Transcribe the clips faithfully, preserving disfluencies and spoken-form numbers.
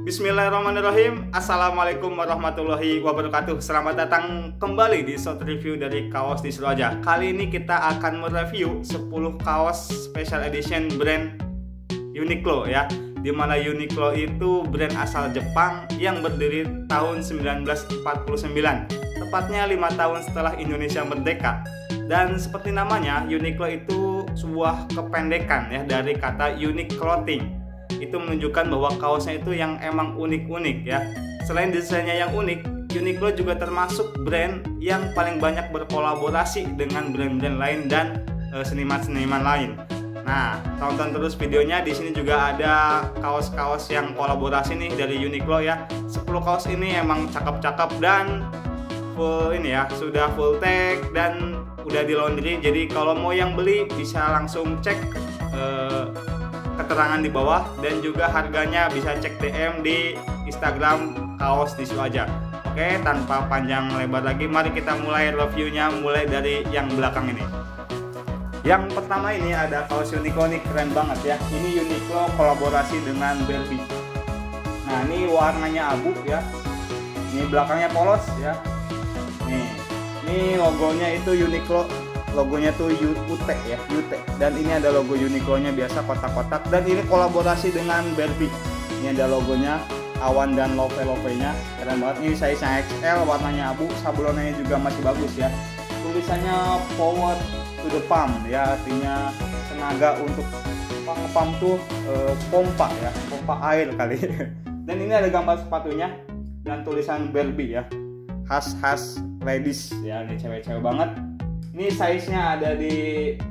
Bismillahirrahmanirrahim. Assalamualaikum warahmatullahi wabarakatuh. Selamat datang kembali di short review dari kaos di Aja. Kali ini kita akan mereview sepuluh kaos special edition brand Uniqlo ya. Dimana Uniqlo itu brand asal Jepang yang berdiri tahun seribu sembilan ratus empat puluh sembilan, tepatnya lima tahun setelah Indonesia merdeka. Dan seperti namanya, Uniqlo itu sebuah kependekan ya dari kata unique clothing. Itu menunjukkan bahwa kaosnya itu yang emang unik-unik ya. Selain desainnya yang unik, Uniqlo juga termasuk brand yang paling banyak berkolaborasi dengan brand-brand lain dan e, seniman-seniman lain. Nah, tonton terus videonya. Di sini juga ada kaos-kaos yang kolaborasi nih dari Uniqlo ya. sepuluh kaos ini emang cakep-cakep dan full ini ya, sudah full tag dan udah di laundry. Jadi kalau mau yang beli bisa langsung cek e, keterangan di bawah, dan juga harganya bisa cek D M di Instagram kaos di Aja. Oke, tanpa panjang lebar lagi, mari kita mulai reviewnya, mulai dari yang belakang ini. Yang pertama ini ada kaos Uniqlo nih, keren banget ya. Ini Uniqlo kolaborasi dengan Barbie. Nah, ini warnanya abu ya. Ini belakangnya polos ya. Nih, ini logonya itu Uniqlo. Logonya tuh U T ya, U T. Dan ini ada logo Uniqlo-nya biasa kotak-kotak. Dan ini kolaborasi dengan Barbie. Ini ada logonya, awan dan love-love-nya. Keren banget. Ini size-nya X L, warnanya abu, sablonnya juga masih bagus ya. Tulisannya power to the pump ya, artinya tenaga untuk pump tuh e, pompa ya, pompa air kali. Dan ini ada gambar sepatunya dan tulisan Barbie ya. Khas-khas ladies ya, ini cewek-cewek banget. Ini size-nya ada di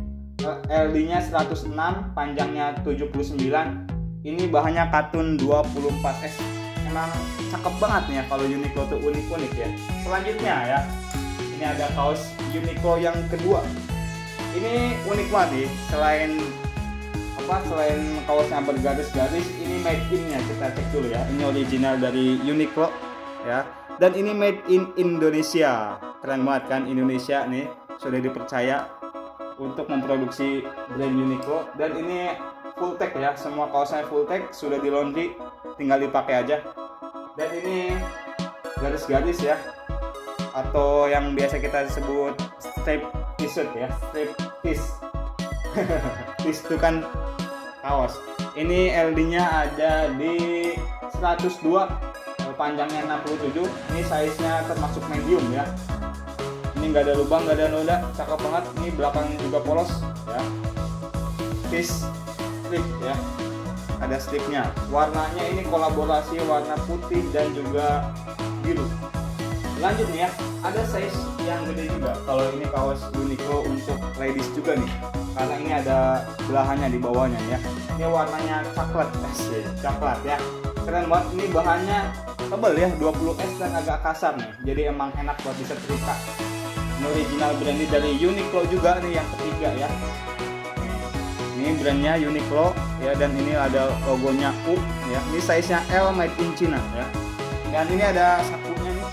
L D-nya seratus enam, panjangnya tujuh puluh sembilan. Ini bahannya katun dua puluh empat S. Emang cakep banget nih ya kalau Uniqlo tuh unik-unik ya. Selanjutnya ya, ini ada kaos Uniqlo yang kedua. Ini unik banget nih. Selain apa? Selain kaosnya bergaris-garis, ini made in-nya kita cek dulu ya. Ini original dari Uniqlo ya. Dan ini made in Indonesia. Keren banget kan, Indonesia nih sudah dipercaya untuk memproduksi brand Uniqlo. Dan ini full tag ya, semua kaosnya full tag, sudah di laundry, tinggal dipakai aja. Dan ini garis-garis ya, atau yang biasa kita sebut strip t-shirt ya, strip piece. Piece itu kan kaos. Ini L D-nya ada di seratus dua, panjangnya enam puluh tujuh. Ini size-nya termasuk medium ya. Ini nggak ada lubang, nggak ada noda, cakep banget. Ini belakangnya juga polos ya. Piece strip ya, ada stripnya. Warnanya ini kolaborasi warna putih dan juga biru. Lanjut nih ya, ada size yang gede juga. Kalau ini kaos Uniqlo untuk ladies juga nih, karena ini ada belahannya di bawahnya ya. Ini warnanya coklat, asik, coklat ya. Keren banget. Ini bahannya tebal ya, dua puluh S dan agak kasar nih. Jadi emang enak buat disetrika. Ini original brandnya dari Uniqlo juga nih yang ketiga ya. Ini brandnya Uniqlo ya, dan ini ada logonya U ya. Ini size-nya L, made in China ya. Dan ini ada sakunya nih.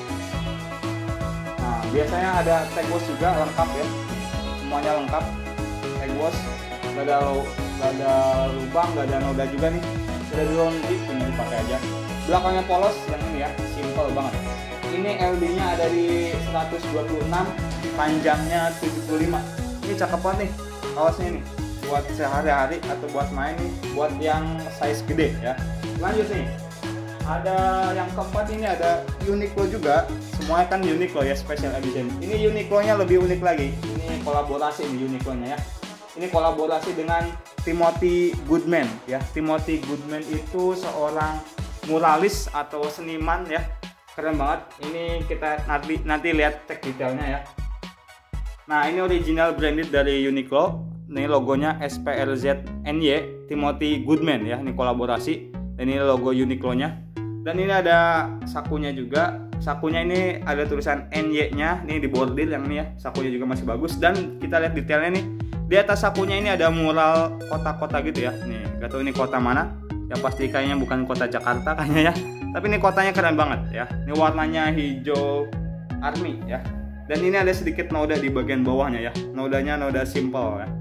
Nah, biasanya ada tag wash juga lengkap ya. Semuanya lengkap. Tag wash, gak ada gak ada lubang, gak ada noda juga nih. Sudah di laundry, tinggal dipakai aja. Belakangnya polos yang ini ya, simple banget. Ini L D-nya ada di seratus dua puluh enam, panjangnya tujuh puluh lima. Ini cakep banget nih kaosnya nih, buat sehari-hari atau buat main nih, buat yang size gede ya. Lanjut nih, ada yang keempat, ini ada Uniqlo juga. Semuanya kan Uniqlo ya, special edition. Ini Uniqlo-nya lebih unik lagi. Ini kolaborasi nih Uniqlo-nya ya. Ini kolaborasi dengan Timothy Goodman ya. Timothy Goodman itu seorang muralis atau seniman ya. Keren banget. Ini kita nanti nanti lihat cek detailnya ya. Nah, ini original branded dari Uniqlo. Ini logonya S P R Z N Y, Timothy Goodman ya. Ini kolaborasi. Dan ini logo Uniqlo-nya. Dan ini ada sakunya juga. Sakunya ini ada tulisan N Y-nya. Ini di bordir yang ini ya. Sakunya juga masih bagus. Dan kita lihat detailnya nih. Di atas sakunya ini ada mural kota-kota gitu ya. Nih, gak tahu ini kota mana. Yang pasti kayaknya bukan kota Jakarta kayaknya ya. Tapi ini kotanya keren banget ya. Ini warnanya hijau army ya. Dan ini ada sedikit noda di bagian bawahnya ya. Nodanya noda simple ya.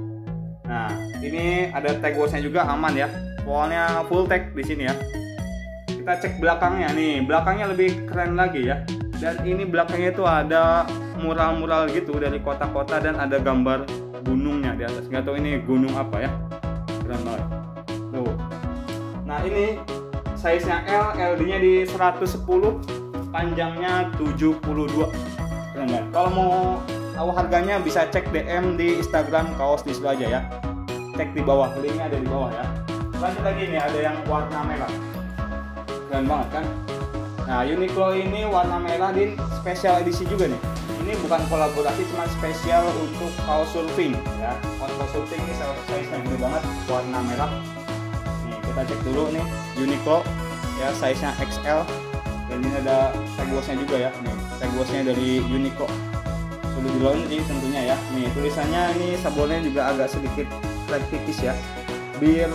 Nah, ini ada tag wash-nya juga aman ya. Pokoknya full tag di sini ya. kita cek belakangnya nih. Belakangnya lebih keren lagi ya. Dan ini belakangnya itu ada mural-mural gitu dari kota-kota dan ada gambar gunungnya di atas. Nggak tahu ini gunung apa ya. Keren banget. Tuh. Nah, ini size-nya L, L D-nya di seratus sepuluh, panjangnya tujuh puluh dua. Keren banget. Kalau mau tahu harganya bisa cek D M di Instagram Kaos di Sidoaja ya. Cek di bawah, linknya ada di bawah ya. Lanjut lagi nih, ada yang warna merah. Keren banget kan? Nah, Uniqlo ini warna merah di special edisi juga nih. Ini bukan kolaborasi, cuma spesial untuk kaos surfing ya. Kaos surfing ini size-nya gede banget, warna merah. Nih, kita cek dulu nih, Uniqlo ya, size-nya X L. Dan ini ada tag wash-nya juga ya. Nih, tag wash-nya dari Uniqlo. Sudah di laundry tentunya ya. Nih, tulisannya ini sablonnya juga agak sedikit flat tipis ya. Bir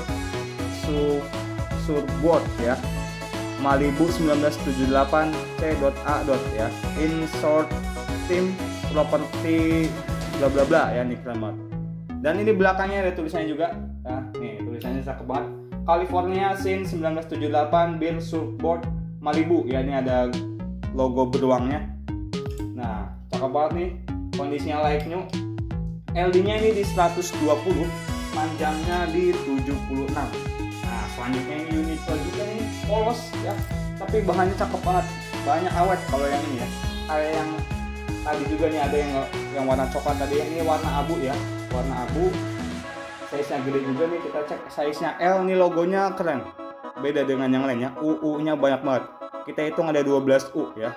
su surboard ya. Malibu seribu sembilan ratus tujuh puluh delapan C A ya. In short team property bla bla bla ya, nih keren banget. Dan ini belakangnya ada tulisannya juga. Nah, nih tulisannya cakep banget. California since seribu sembilan ratus tujuh puluh delapan Bir surfboard Malibu ya, ini ada logo beruangnya. Nah, cakep banget nih. Kondisinya like new. L D-nya ini di seratus dua puluh, panjangnya di tujuh puluh enam. Nah, selanjutnya ini Uniqlo juga nih, polos ya, tapi bahannya cakep banget, banyak awet kalau yang ini ya. Kayak yang tadi juga nih ada yang yang warna coklat tadi, ini warna abu ya, warna abu. Size-nya gede juga nih, kita cek size-nya L, nih logonya keren, beda dengan yang lainnya. U U-nya banyak banget, kita hitung ada dua belas U ya.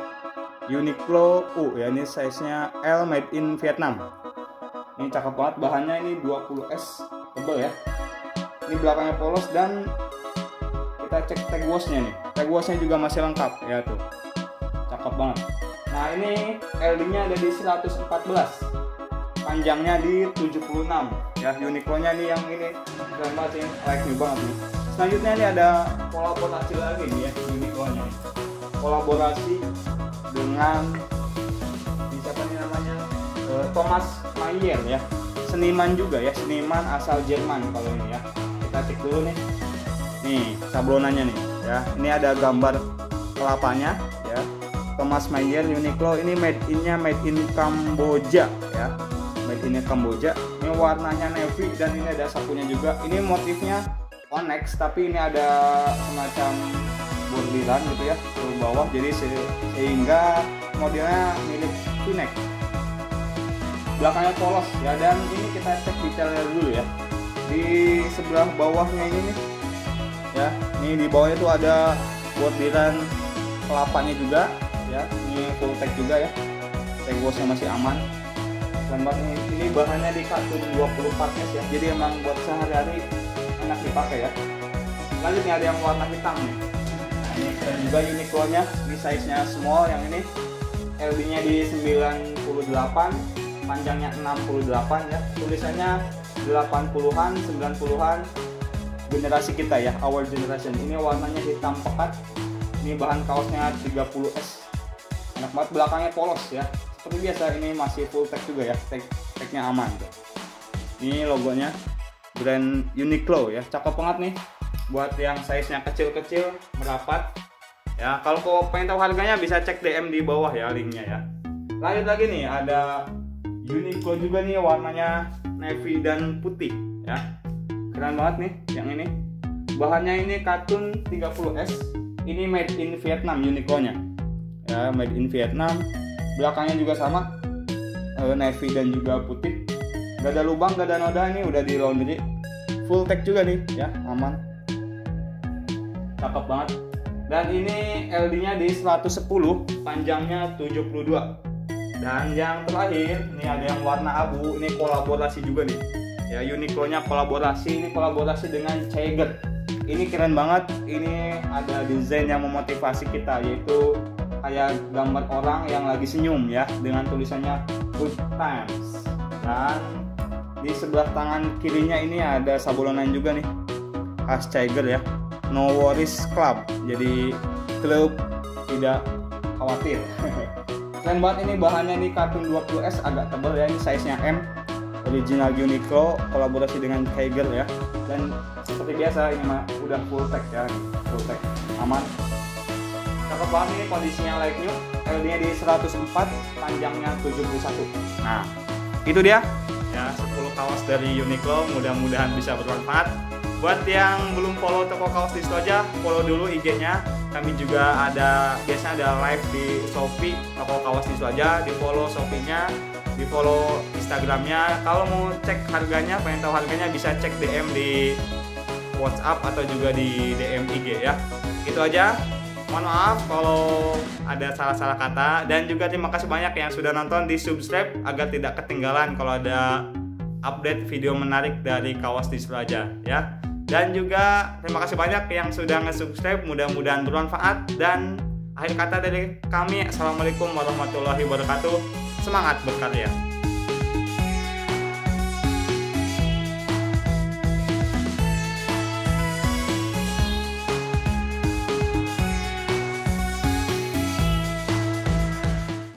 Uniqlo U ya, ini size-nya L, made in Vietnam. Ini cakep banget, bahannya ini dua puluh S, tebel ya. Ini belakangnya polos dan kita cek tag wash-nya nih. Tag wash-nya juga masih lengkap ya tuh. Cakep banget. Nah, ini L D-nya ada di seratus empat belas. Panjangnya di tujuh puluh enam. Ya, Uniqlo-nya nih yang ini keren banget ini, like new banget nih. Selanjutnya ini ada kolaborasi lagi nih ya, Uniqlo-nya. Kolaborasi dengan siapa nih namanya? Uh, Thomas Mayer ya. Seniman juga ya, seniman asal Jerman kalau ini ya. Kita cek dulu nih. Nih, sablonannya nih ya. Ini ada gambar kelapanya ya. Thomas Mayer Uniqlo, ini made in-nya made in Kamboja ya. Made in Kamboja. Ini warnanya navy dan ini ada sapunya juga. Ini motifnya onyx tapi ini ada semacam bordiran gitu ya ke bawah, jadi se- sehingga modelnya mirip V-neck. Belakangnya polos ya, dan ini kita cek detailnya dulu ya. Di sebelah bawahnya ini nih ya, ini di bawahnya tuh ada bordiran kelapanya juga ya. Ini full tag juga ya, tag wash-nya masih aman. Dan ini, ini bahannya di katun dua puluh empat S ya, jadi emang buat sehari-hari enak dipakai ya. Lanjut nih, ada yang warna hitam nih. Nah, ini keren juga Uniqlo-nya, ini size-nya small yang ini. L D-nya di sembilan puluh delapan, panjangnya enam puluh delapan ya. Tulisannya delapan puluhan, sembilan puluhan, generasi kita ya, our generation. Ini warnanya hitam pekat. Ini bahan kaosnya tiga puluh S. Enak banget, belakangnya polos ya. Seperti biasa, ini masih full tag juga ya, tag tagnya aman tuh. Ini logonya brand Uniqlo ya, cakep banget nih. Buat yang size-nya kecil-kecil, merapat. Ya, kalau kau pengen tahu harganya bisa cek D M di bawah ya linknya ya. Lanjut lagi nih, ada Uniqlo juga nih, warnanya navy dan putih ya. Keren banget nih yang ini. Bahannya ini katun tiga puluh S. Ini made in Vietnam Uniqlo-nya. Ya, made in Vietnam. Belakangnya juga sama, uh, navy dan juga putih. Gak ada lubang, gak ada noda, ini udah di laundry. Full tag juga nih ya, aman. Cakep banget. Dan ini L D-nya di seratus sepuluh, panjangnya tujuh puluh dua. Dan yang terakhir, ini ada yang warna abu, ini kolaborasi juga nih. Ya, Uniqlo-nya kolaborasi, ini kolaborasi dengan Tiger. Ini keren banget, ini ada desain yang memotivasi kita, yaitu kayak gambar orang yang lagi senyum ya, dengan tulisannya good times. Dan di sebelah tangan kirinya ini ada sablonan juga nih, khas Tiger ya, no worries club, jadi klub tidak khawatir. Keren banget ini, bahannya ini katun dua puluh S, agak tebal ya, ini size nya M, original Uniqlo kolaborasi dengan Tiger ya. Dan seperti biasa ini mah udah full tech ya, full tech aman. Cakep banget ini kondisinya like new, L D-nya di seratus empat, panjangnya tujuh puluh satu. Nah, itu dia ya sepuluh kaos dari Uniqlo, mudah-mudahan bisa bermanfaat. Buat yang belum follow toko kaos di Sidoarjo, follow dulu I G-nya. Kami juga ada biasanya ada live di Shopee toko kaos di Sidoarjo, di follow Shopee-nya, di follow Instagram-nya. Kalau mau cek harganya, pengen tahu harganya bisa cek D M di WhatsApp atau juga di D M I G ya. Itu aja. Mohon maaf kalau ada salah-salah kata, dan juga terima kasih banyak yang sudah nonton, di subscribe agar tidak ketinggalan kalau ada update video menarik dari kaos di Sidoarjo ya. Dan juga terima kasih banyak yang sudah nge-subscribe, mudah-mudahan bermanfaat. Dan akhir kata dari kami, assalamualaikum warahmatullahi wabarakatuh. Semangat berkarya.